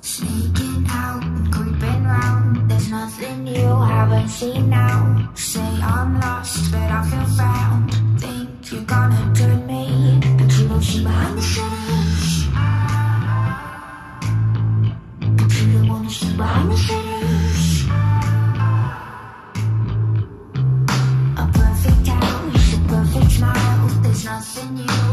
Sneaking out, creeping round. There's nothing you haven't seen now. Say I'm lost, but I feel found. Think you're gonna turn me, but you don't see behind the shutters. But you don't wanna see behind the shutters. A perfect house, a perfect smile. There's nothing you